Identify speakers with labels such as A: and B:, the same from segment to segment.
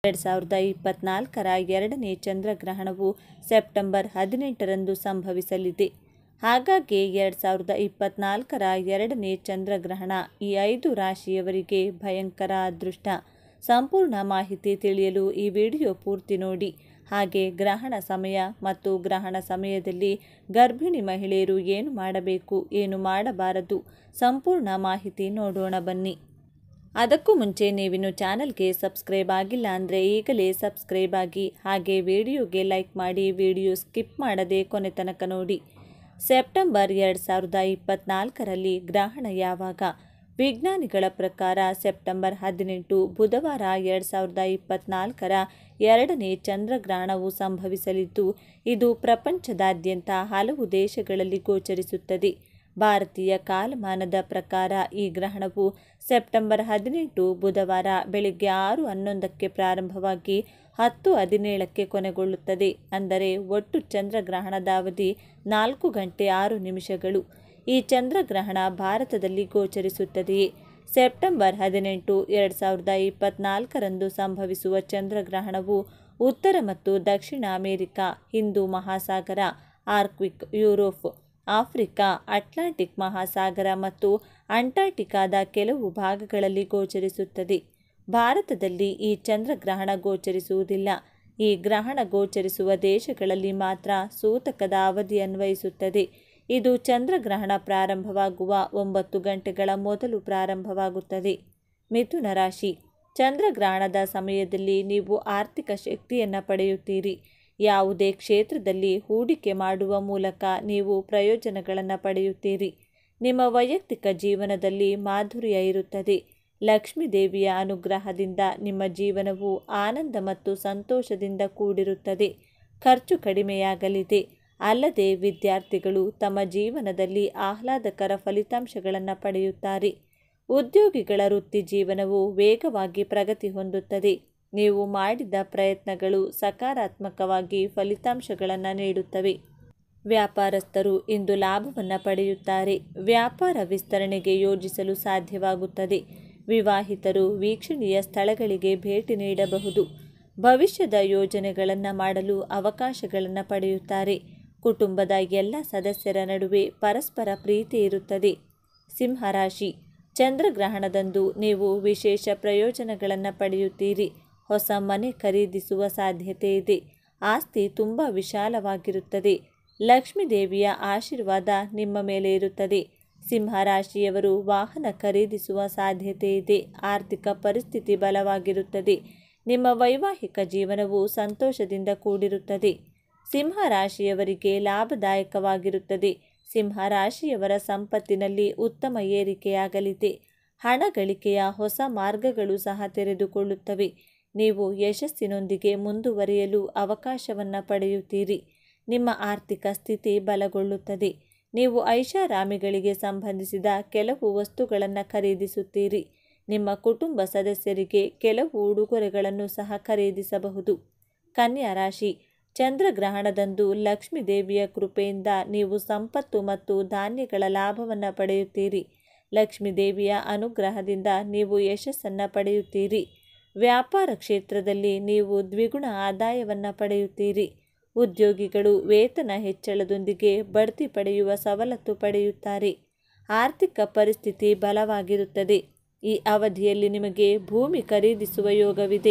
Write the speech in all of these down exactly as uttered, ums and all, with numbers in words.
A: ಎರಡು ಸಾವಿರದ ಇಪ್ಪತ್ನಾಲ್ಕರ ಎರಡನೇ ಚಂದ್ರಗ್ರಹಣವು ಸೆಪ್ಟೆಂಬರ್ ಹದಿನೆಂಟರಂದು ಸಂಭವಿಸಲಿದೆ. ಹಾಗಾಗಿ ಎರಡು ಸಾವಿರದ ಇಪ್ಪತ್ನಾಲ್ಕರ ಎರಡನೇ ಚಂದ್ರಗ್ರಹಣ ಈ ಐದು ರಾಶಿಯವರಿಗೆ ಭಯಂಕರ ಅದೃಷ್ಟ. ಸಂಪೂರ್ಣ ಮಾಹಿತಿ ತಿಳಿಯಲು ಈ ವಿಡಿಯೋ ಪೂರ್ತಿ ನೋಡಿ. ಹಾಗೆ ಗ್ರಹಣ ಸಮಯ ಮತ್ತು ಗ್ರಹಣ ಸಮಯದಲ್ಲಿ ಗರ್ಭಿಣಿ ಮಹಿಳೆಯರು ಏನು ಮಾಡಬೇಕು, ಏನು ಮಾಡಬಾರದು, ಸಂಪೂರ್ಣ ಮಾಹಿತಿ ನೋಡೋಣ ಬನ್ನಿ. ಅದಕ್ಕೂ ಮುಂಚೆ ನೀವಿನ್ನು ಚಾನಲ್ಗೆ ಸಬ್ಸ್ಕ್ರೈಬ್ ಆಗಿಲ್ಲ ಅಂದರೆ ಈಗಲೇ ಸಬ್ಸ್ಕ್ರೈಬ್ ಆಗಿ, ಹಾಗೆ ವಿಡಿಯೋಗೆ ಲೈಕ್ ಮಾಡಿ, ವಿಡಿಯೋ ಸ್ಕಿಪ್ ಮಾಡದೆ ಕೊನೆ ತನಕ ನೋಡಿ. ಸೆಪ್ಟೆಂಬರ್ ಎರಡು ಸಾವಿರದ ಇಪ್ಪತ್ನಾಲ್ಕರಲ್ಲಿ ಗ್ರಹಣ ಯಾವಾಗ? ವಿಜ್ಞಾನಿಗಳ ಪ್ರಕಾರ ಸೆಪ್ಟೆಂಬರ್ ಹದಿನೆಂಟು ಬುಧವಾರ ಎರಡು ಸಾವಿರದ ಇಪ್ಪತ್ನಾಲ್ಕರ ಎರಡನೇ ಚಂದ್ರಗ್ರಹಣವು ಸಂಭವಿಸಲಿದ್ದು, ಇದು ಪ್ರಪಂಚದಾದ್ಯಂತ ಹಲವು ದೇಶಗಳಲ್ಲಿ ಗೋಚರಿಸುತ್ತದೆ. ಭಾರತೀಯ ಕಾಲಮಾನದ ಪ್ರಕಾರ ಈ ಗ್ರಹಣವು ಸೆಪ್ಟೆಂಬರ್ ಹದಿನೆಂಟು ಬುಧವಾರ ಬೆಳಗ್ಗೆ ಆರು ಹನ್ನೊಂದಕ್ಕೆ ಪ್ರಾರಂಭವಾಗಿ ಹತ್ತು ಹದಿನೇಳಕ್ಕೆ ಕೊನೆಗೊಳ್ಳುತ್ತದೆ. ಅಂದರೆ ಒಟ್ಟು ಚಂದ್ರಗ್ರಹಣದ ಅವಧಿ ನಾಲ್ಕು ಗಂಟೆ ಆರು ನಿಮಿಷಗಳು. ಈ ಚಂದ್ರಗ್ರಹಣ ಭಾರತದಲ್ಲಿ ಗೋಚರಿಸುತ್ತದೆಯೇ? ಸೆಪ್ಟೆಂಬರ್ ಹದಿನೆಂಟು ಎರಡು ಸಾವಿರದ ಇಪ್ಪತ್ನಾಲ್ಕರಂದು ಸಂಭವಿಸುವ ಚಂದ್ರಗ್ರಹಣವು ಉತ್ತರ ಮತ್ತು ದಕ್ಷಿಣ ಅಮೆರಿಕ, ಹಿಂದೂ ಮಹಾಸಾಗರ, ಆರ್ಕ್ಟಿಕ್, ಯುರೋಪ್, ಆಫ್ರಿಕಾ, ಅಟ್ಲಾಂಟಿಕ್ ಮಹಾಸಾಗರ ಮತ್ತು ಅಂಟಾರ್ಟಿಕಾದ ಕೆಲವು ಭಾಗಗಳಲ್ಲಿ ಗೋಚರಿಸುತ್ತದೆ. ಭಾರತದಲ್ಲಿ ಈ ಚಂದ್ರಗ್ರಹಣ ಗೋಚರಿಸುವುದಿಲ್ಲ. ಈ ಗ್ರಹಣ ಗೋಚರಿಸುವ ದೇಶಗಳಲ್ಲಿ ಮಾತ್ರ ಸೂತಕದ ಅವಧಿ ಅನ್ವಯಿಸುತ್ತದೆ. ಇದು ಚಂದ್ರಗ್ರಹಣ ಪ್ರಾರಂಭವಾಗುವ ಒಂಬತ್ತು ಗಂಟೆಗಳ ಮೊದಲು ಪ್ರಾರಂಭವಾಗುತ್ತದೆ. ಮಿಥುನ ರಾಶಿ. ಚಂದ್ರಗ್ರಹಣದ ಸಮಯದಲ್ಲಿ ನೀವು ಆರ್ಥಿಕ ಶಕ್ತಿಯನ್ನು ಪಡೆಯುತ್ತೀರಿ. ಯಾವುದೇ ಕ್ಷೇತ್ರದಲ್ಲಿ ಹೂಡಿಕೆ ಮಾಡುವ ಮೂಲಕ ನೀವು ಪ್ರಯೋಜನಗಳನ್ನು ಪಡೆಯುತ್ತೀರಿ. ನಿಮ್ಮ ವೈಯಕ್ತಿಕ ಜೀವನದಲ್ಲಿ ಮಾಧುರ್ಯ ಇರುತ್ತದೆ. ಲಕ್ಷ್ಮೀ ದೇವಿಯ ಅನುಗ್ರಹದಿಂದ ನಿಮ್ಮ ಜೀವನವು ಆನಂದ ಮತ್ತು ಸಂತೋಷದಿಂದ ಕೂಡಿರುತ್ತದೆ. ಖರ್ಚು ಕಡಿಮೆಯಾಗಲಿದೆ. ಅಲ್ಲದೆ ವಿದ್ಯಾರ್ಥಿಗಳು ತಮ್ಮ ಜೀವನದಲ್ಲಿ ಆಹ್ಲಾದಕರ ಫಲಿತಾಂಶಗಳನ್ನು ಪಡೆಯುತ್ತಾರೆ. ಉದ್ಯೋಗಿಗಳ ವೃತ್ತಿ ಜೀವನವು ವೇಗವಾಗಿ ಪ್ರಗತಿ ಹೊಂದುತ್ತದೆ. ನೀವು ಮಾಡಿದ ಪ್ರಯತ್ನಗಳು ಸಕಾರಾತ್ಮಕವಾಗಿ ಫಲಿತಾಂಶಗಳನ್ನು ನೀಡುತ್ತವೆ. ವ್ಯಾಪಾರಸ್ಥರು ಇಂದು ಲಾಭವನ್ನು ಪಡೆಯುತ್ತಾರೆ. ವ್ಯಾಪಾರ ವಿಸ್ತರಣೆಗೆ ಯೋಜಿಸಲು ಸಾಧ್ಯವಾಗುತ್ತದೆ. ವಿವಾಹಿತರು ವೀಕ್ಷಣೀಯ ಸ್ಥಳಗಳಿಗೆ ಭೇಟಿ ನೀಡಬಹುದು. ಭವಿಷ್ಯದ ಯೋಜನೆಗಳನ್ನು ಮಾಡಲು ಅವಕಾಶಗಳನ್ನು ಪಡೆಯುತ್ತಾರೆ. ಕುಟುಂಬದ ಎಲ್ಲ ಸದಸ್ಯರ ನಡುವೆ ಪರಸ್ಪರ ಪ್ರೀತಿ ಇರುತ್ತದೆ. ಸಿಂಹರಾಶಿ. ಚಂದ್ರಗ್ರಹಣದಂದು ನೀವು ವಿಶೇಷ ಪ್ರಯೋಜನಗಳನ್ನು ಪಡೆಯುತ್ತೀರಿ. ಹೊಸ ಮನೆ ಖರೀದಿಸುವ ಸಾಧ್ಯತೆ ಇದೆ. ಆಸ್ತಿ ತುಂಬ ವಿಶಾಲವಾಗಿರುತ್ತದೆ. ಲಕ್ಷ್ಮೀ ದೇವಿಯ ಆಶೀರ್ವಾದ ನಿಮ್ಮ ಮೇಲೆ ಇರುತ್ತದೆ. ಸಿಂಹರಾಶಿಯವರು ವಾಹನ ಖರೀದಿಸುವ ಸಾಧ್ಯತೆ ಇದೆ. ಆರ್ಥಿಕ ಪರಿಸ್ಥಿತಿ ಬಲವಾಗಿರುತ್ತದೆ. ನಿಮ್ಮ ವೈವಾಹಿಕ ಜೀವನವು ಸಂತೋಷದಿಂದ ಕೂಡಿರುತ್ತದೆ. ಸಿಂಹರಾಶಿಯವರಿಗೆ ಲಾಭದಾಯಕವಾಗಿರುತ್ತದೆ. ಸಿಂಹರಾಶಿಯವರ ಸಂಪತ್ತಿನಲ್ಲಿ ಉತ್ತಮ ಏರಿಕೆಯಾಗಲಿದೆ. ಹಣ ಗಳಿಕೆಯ ಹೊಸ ಮಾರ್ಗಗಳು ಸಹ ತೆರೆದುಕೊಳ್ಳುತ್ತವೆ. ನೀವು ಯಶಸ್ಸಿನೊಂದಿಗೆ ಮುಂದುವರಿಯಲು ಅವಕಾಶವನ್ನು ಪಡೆಯುತ್ತೀರಿ. ನಿಮ್ಮ ಆರ್ಥಿಕ ಸ್ಥಿತಿ ಬಲಗೊಳ್ಳುತ್ತದೆ. ನೀವು ಐಷಾರಾಮಿಗಳಿಗೆ ಸಂಬಂಧಿಸಿದ ಕೆಲವು ವಸ್ತುಗಳನ್ನು ಖರೀದಿಸುತ್ತೀರಿ. ನಿಮ್ಮ ಕುಟುಂಬ ಸದಸ್ಯರಿಗೆ ಕೆಲವು ಉಡುಗೊರೆಗಳನ್ನು ಸಹ ಖರೀದಿಸಬಹುದು. ಕನ್ಯಾ ರಾಶಿ. ಚಂದ್ರಗ್ರಹಣದಂದು ಲಕ್ಷ್ಮೀ ದೇವಿಯ ಕೃಪೆಯಿಂದ ನೀವು ಸಂಪತ್ತು ಮತ್ತು ಧಾನ್ಯಗಳ ಲಾಭವನ್ನು ಪಡೆಯುತ್ತೀರಿ. ಲಕ್ಷ್ಮೀ ದೇವಿಯ ಅನುಗ್ರಹದಿಂದ ನೀವು ಯಶಸ್ಸನ್ನು ಪಡೆಯುತ್ತೀರಿ. ವ್ಯಾಪಾರ ಕ್ಷೇತ್ರದಲ್ಲಿ ನೀವು ದ್ವಿಗುಣ ಆದಾಯವನ್ನು ಪಡೆಯುತ್ತೀರಿ. ಉದ್ಯೋಗಿಗಳು ವೇತನ ಹೆಚ್ಚಳದೊಂದಿಗೆ ಬಡ್ತಿ ಪಡೆಯುವ ಸವಲತ್ತು ಪಡೆಯುತ್ತಾರೆ. ಆರ್ಥಿಕ ಪರಿಸ್ಥಿತಿ ಬಲವಾಗಿರುತ್ತದೆ. ಈ ಅವಧಿಯಲ್ಲಿ ನಿಮಗೆ ಭೂಮಿ ಖರೀದಿಸುವ ಯೋಗವಿದೆ.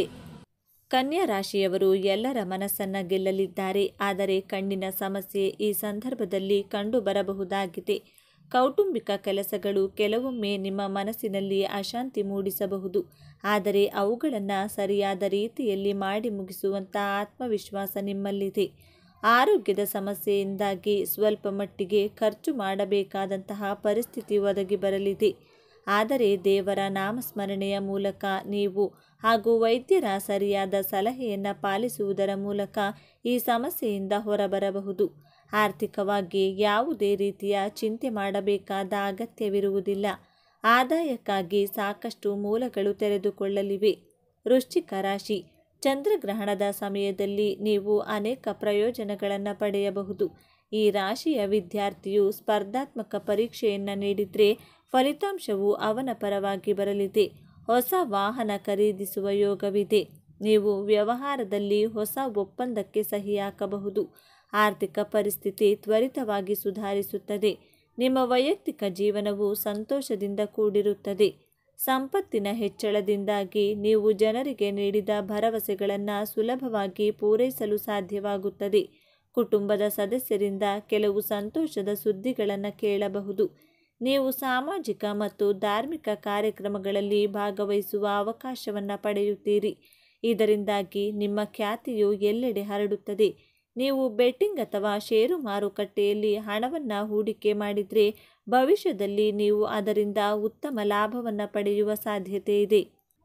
A: ಕನ್ಯಾ ರಾಶಿಯವರು ಎಲ್ಲರ ಮನಸ್ಸನ್ನು ಗೆಲ್ಲಲಿದ್ದಾರೆ. ಆದರೆ ಕಣ್ಣಿನ ಸಮಸ್ಯೆ ಈ ಸಂದರ್ಭದಲ್ಲಿ ಕಂಡುಬರಬಹುದಾಗಿದೆ. ಕೌಟುಂಬಿಕ ಕೆಲಸಗಳು ಕೆಲವೊಮ್ಮೆ ನಿಮ್ಮ ಮನಸ್ಸಿನಲ್ಲಿ ಅಶಾಂತಿ ಮೂಡಿಸಬಹುದು. ಆದರೆ ಅವುಗಳನ್ನು ಸರಿಯಾದ ರೀತಿಯಲ್ಲಿ ಮಾಡಿ ಮುಗಿಸುವಂಥ ಆತ್ಮವಿಶ್ವಾಸ ನಿಮ್ಮಲ್ಲಿದೆ. ಆರೋಗ್ಯದ ಸಮಸ್ಯೆಯಿಂದಾಗಿ ಸ್ವಲ್ಪ ಮಟ್ಟಿಗೆ ಖರ್ಚು ಮಾಡಬೇಕಾದಂತಹ ಪರಿಸ್ಥಿತಿ ಒದಗಿ ಬರಲಿದೆ. ಆದರೆ ದೇವರ ನಾಮಸ್ಮರಣೆಯ ಮೂಲಕ ನೀವು ಹಾಗೂ ವೈದ್ಯರ ಸರಿಯಾದ ಸಲಹೆಯನ್ನು ಪಾಲಿಸುವುದರ ಮೂಲಕ ಈ ಸಮಸ್ಯೆಯಿಂದ ಹೊರಬರಬಹುದು. ಆರ್ಥಿಕವಾಗಿ ಯಾವುದೇ ರೀತಿಯ ಚಿಂತೆ ಮಾಡಬೇಕಾದ ಅಗತ್ಯವಿರುವುದಿಲ್ಲ. ಆದಾಯಕ್ಕಾಗಿ ಸಾಕಷ್ಟು ಮೂಲಗಳು ತೆರೆದುಕೊಳ್ಳಲಿವೆ. ವೃಶ್ಚಿಕ ರಾಶಿ. ಚಂದ್ರಗ್ರಹಣದ ಸಮಯದಲ್ಲಿ ನೀವು ಅನೇಕ ಪ್ರಯೋಜನಗಳನ್ನು ಪಡೆಯಬಹುದು. ಈ ರಾಶಿಯ ವಿದ್ಯಾರ್ಥಿಯು ಸ್ಪರ್ಧಾತ್ಮಕ ಪರೀಕ್ಷೆಯನ್ನು ನೀಡಿದರೆ ಫಲಿತಾಂಶವು ಅವನ ಪರವಾಗಿ ಬರಲಿದೆ. ಹೊಸ ವಾಹನ ಖರೀದಿಸುವ ಯೋಗವಿದೆ. ನೀವು ವ್ಯವಹಾರದಲ್ಲಿ ಹೊಸ ಒಪ್ಪಂದಕ್ಕೆ ಸಹಿ ಹಾಕಬಹುದು. ಆರ್ಥಿಕ ಪರಿಸ್ಥಿತಿ ತ್ವರಿತವಾಗಿ ಸುಧಾರಿಸುತ್ತದೆ. ನಿಮ್ಮ ವೈಯಕ್ತಿಕ ಜೀವನವು ಸಂತೋಷದಿಂದ ಕೂಡಿರುತ್ತದೆ. ಸಂಪತ್ತಿನ ಹೆಚ್ಚಳದಿಂದಾಗಿ ನೀವು ಜನರಿಗೆ ನೀಡಿದ ಭರವಸೆಗಳನ್ನು ಸುಲಭವಾಗಿ ಪೂರೈಸಲು ಸಾಧ್ಯವಾಗುತ್ತದೆ. ಕುಟುಂಬದ ಸದಸ್ಯರಿಂದ ಕೆಲವು ಸಂತೋಷದ ಸುದ್ದಿಗಳನ್ನು ಕೇಳಬಹುದು. ನೀವು ಸಾಮಾಜಿಕ ಮತ್ತು ಧಾರ್ಮಿಕ ಕಾರ್ಯಕ್ರಮಗಳಲ್ಲಿ ಭಾಗವಹಿಸುವ ಅವಕಾಶವನ್ನು ಪಡೆಯುತ್ತೀರಿ. ಇದರಿಂದಾಗಿ ನಿಮ್ಮ ಖ್ಯಾತಿಯು ಎಲ್ಲೆಡೆ ಹರಡುತ್ತದೆ. ನೀವು ಬೆಟ್ಟಿಂಗ್ ಅಥವಾ ಷೇರು ಮಾರುಕಟ್ಟೆಯಲ್ಲಿ ಹಣವನ್ನು ಹೂಡಿಕೆ ಮಾಡಿದರೆ ಭವಿಷ್ಯದಲ್ಲಿ ನೀವು ಅದರಿಂದ ಉತ್ತಮ ಲಾಭವನ್ನು ಪಡೆಯುವ ಸಾಧ್ಯತೆ ಇದೆ.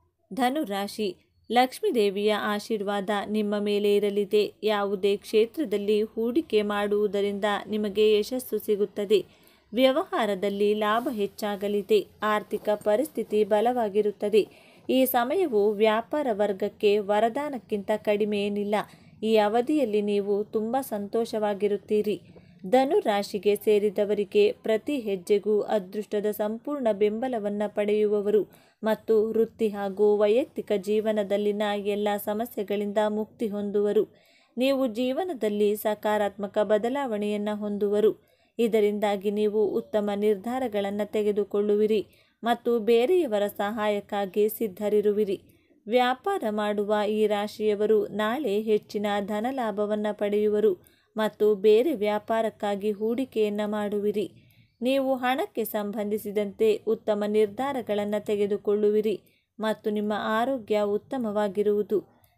A: ಧನುರಾಶಿ, ಲಕ್ಷ್ಮೀದೇವಿಯ ಆಶೀರ್ವಾದ ನಿಮ್ಮ ಮೇಲೆ ಇರಲಿದೆ. ಯಾವುದೇ ಕ್ಷೇತ್ರದಲ್ಲಿ ಹೂಡಿಕೆ ಮಾಡುವುದರಿಂದ ನಿಮಗೆ ಯಶಸ್ಸು ಸಿಗುತ್ತದೆ. ವ್ಯವಹಾರದಲ್ಲಿ ಲಾಭ ಹೆಚ್ಚಾಗಲಿದೆ. ಆರ್ಥಿಕ ಪರಿಸ್ಥಿತಿ ಬಲವಾಗಿರುತ್ತದೆ. ಈ ಸಮಯವು ವ್ಯಾಪಾರ ವರ್ಗಕ್ಕೆ ವರದಾನಕ್ಕಿಂತ ಕಡಿಮೆ ಏನಿಲ್ಲ. ಈ ಅವಧಿಯಲ್ಲಿ ನೀವು ತುಂಬ ಸಂತೋಷವಾಗಿರುತ್ತೀರಿ. ಧನು ರಾಶಿಗೆ ಸೇರಿದವರಿಗೆ ಪ್ರತಿ ಹೆಜ್ಜೆಗೂ ಅದೃಷ್ಟದ ಸಂಪೂರ್ಣ ಬೆಂಬಲವನ್ನು ಪಡೆಯುವವರು ಮತ್ತು ವೃತ್ತಿ ಹಾಗೂ ವೈಯಕ್ತಿಕ ಜೀವನದಲ್ಲಿನ ಎಲ್ಲ ಸಮಸ್ಯೆಗಳಿಂದ ಮುಕ್ತಿ ಹೊಂದುವರು. ನೀವು ಜೀವನದಲ್ಲಿ ಸಕಾರಾತ್ಮಕ ಬದಲಾವಣೆಯನ್ನು ಹೊಂದುವರು. ಇದರಿಂದಾಗಿ ನೀವು ಉತ್ತಮ ನಿರ್ಧಾರಗಳನ್ನು ತೆಗೆದುಕೊಳ್ಳುವಿರಿ ಮತ್ತು ಬೇರೆಯವರ ಸಹಾಯಕ್ಕಾಗಿ ಸಿದ್ಧರಿರುವಿರಿ. ವ್ಯಾಪಾರ ಮಾಡುವ ಈ ರಾಶಿಯವರು ನಾಳೆ ಹೆಚ್ಚಿನ ಧನಲಾಭವನ್ನು ಪಡೆಯುವರು ಮತ್ತು ಬೇರೆ ವ್ಯಾಪಾರಕ್ಕಾಗಿ ಹೂಡಿಕೆಯನ್ನು ಮಾಡುವಿರಿ. ನೀವು ಹಣಕ್ಕೆ ಸಂಬಂಧಿಸಿದಂತೆ ಉತ್ತಮ ನಿರ್ಧಾರಗಳನ್ನು ತೆಗೆದುಕೊಳ್ಳುವಿರಿ ಮತ್ತು ನಿಮ್ಮ ಆರೋಗ್ಯ ಉತ್ತಮವಾಗಿರುವುದು.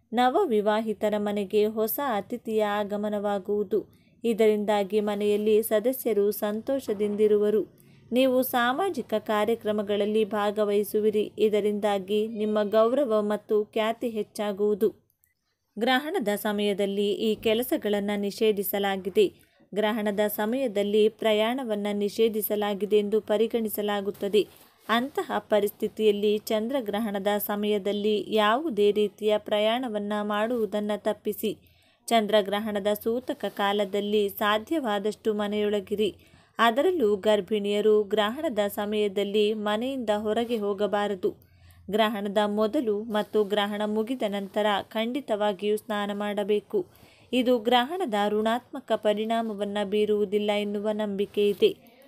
A: ನವವಿವಾಹಿತರ ಮನೆಗೆ ಹೊಸ ಅತಿಥಿಯ ಆಗಮನವಾಗುವುದು. ಇದರಿಂದಾಗಿ ಮನೆಯಲ್ಲಿ ಸದಸ್ಯರು ಸಂತೋಷದಿಂದಿರುವರು. ನೀವು ಸಾಮಾಜಿಕ ಕಾರ್ಯಕ್ರಮಗಳಲ್ಲಿ ಭಾಗವಹಿಸುವಿರಿ. ಇದರಿಂದಾಗಿ ನಿಮ್ಮ ಗೌರವ ಮತ್ತು ಖ್ಯಾತಿ ಹೆಚ್ಚಾಗುವುದು. ಗ್ರಹಣದ ಸಮಯದಲ್ಲಿ ಈ ಕೆಲಸಗಳನ್ನು ನಿಷೇಧಿಸಲಾಗಿದೆ. ಗ್ರಹಣದ ಸಮಯದಲ್ಲಿ ಪ್ರಯಾಣವನ್ನು ನಿಷೇಧಿಸಲಾಗಿದೆ ಎಂದು ಪರಿಗಣಿಸಲಾಗುತ್ತದೆ. ಅಂತಹ ಪರಿಸ್ಥಿತಿಯಲ್ಲಿ ಚಂದ್ರಗ್ರಹಣದ ಸಮಯದಲ್ಲಿ ಯಾವುದೇ ರೀತಿಯ ಪ್ರಯಾಣವನ್ನು ಮಾಡುವುದನ್ನು ತಪ್ಪಿಸಿ. ಚಂದ್ರಗ್ರಹಣದ ಸೂತಕ ಕಾಲದಲ್ಲಿ ಸಾಧ್ಯವಾದಷ್ಟು ಮನೆಯೊಳಗಿರಿ. ಅದರಲ್ಲೂ ಗರ್ಭಿಣಿಯರು ಗ್ರಹಣದ ಸಮಯದಲ್ಲಿ ಮನೆಯಿಂದ ಹೊರಗೆ ಹೋಗಬಾರದು. ಗ್ರಹಣದ ಮೊದಲು ಮತ್ತು ಗ್ರಹಣ ಮುಗಿದ ನಂತರ ಖಂಡಿತವಾಗಿಯೂ ಸ್ನಾನ ಮಾಡಬೇಕು. ಇದು ಗ್ರಹಣದ ಋಣಾತ್ಮಕ ಪರಿಣಾಮವನ್ನು ಬೀರುವುದಿಲ್ಲ ಎನ್ನುವ ನಂಬಿಕೆ ಇದೆ.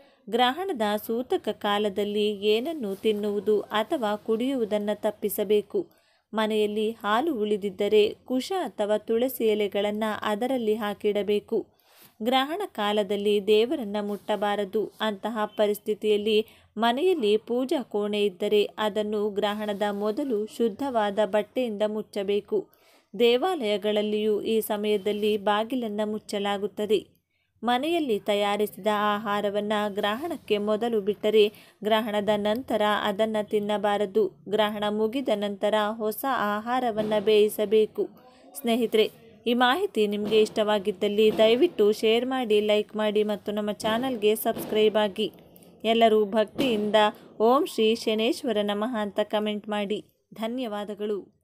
A: ಗ್ರಹಣದ ಸೂತಕ ಕಾಲದಲ್ಲಿ ಏನನ್ನು ತಿನ್ನುವುದು ಅಥವಾ ಕುಡಿಯುವುದನ್ನು ತಪ್ಪಿಸಬೇಕು. ಮನೆಯಲ್ಲಿ ಹಾಲು ಉಳಿದಿದ್ದರೆ ಕುಶ ಅಥವಾ ತುಳಸಿ ಎಲೆಗಳನ್ನು ಅದರಲ್ಲಿ ಹಾಕಿಡಬೇಕು. ಗ್ರಹಣ ಕಾಲದಲ್ಲಿ ದೇವರನ್ನು ಮುಟ್ಟಬಾರದು. ಅಂತಹ ಪರಿಸ್ಥಿತಿಯಲ್ಲಿ ಮನೆಯಲ್ಲಿ ಪೂಜಾ ಕೋಣೆ ಇದ್ದರೆ ಅದನ್ನು ಗ್ರಹಣದ ಮೊದಲು ಶುದ್ಧವಾದ ಬಟ್ಟೆಯಿಂದ ಮುಚ್ಚಬೇಕು. ದೇವಾಲಯಗಳಲ್ಲಿಯೂ ಈ ಸಮಯದಲ್ಲಿ ಬಾಗಿಲನ್ನು ಮುಚ್ಚಲಾಗುತ್ತದೆ. ಮನೆಯಲ್ಲಿ ತಯಾರಿಸಿದ ಆಹಾರವನ್ನು ಗ್ರಹಣಕ್ಕೆ ಮೊದಲು ಬಿಟ್ಟರೆ ಗ್ರಹಣದ ನಂತರ ಅದನ್ನು ತಿನ್ನಬಾರದು. ಗ್ರಹಣ ಮುಗಿದ ನಂತರ ಹೊಸ ಆಹಾರವನ್ನು ಬೇಯಿಸಬೇಕು. ಸ್ನೇಹಿತರೆ, ಈ ಮಾಹಿತಿ ನಿಮಗೆ ಇಷ್ಟವಾಗಿದ್ದಲ್ಲಿ ದಯವಿಟ್ಟು ಶೇರ್ ಮಾಡಿ, ಲೈಕ್ ಮಾಡಿ ಮತ್ತು ನಮ್ಮ ಚಾನಲ್ಗೆ ಸಬ್ಸ್ಕ್ರೈಬ್ ಆಗಿ. ಎಲ್ಲರೂ ಭಕ್ತಿಯಿಂದ ಓಂ ಶ್ರೀ ಶನೇಶ್ವರ ನಮಃ ಅಂತ ಕಮೆಂಟ್ ಮಾಡಿ. ಧನ್ಯವಾದಗಳು.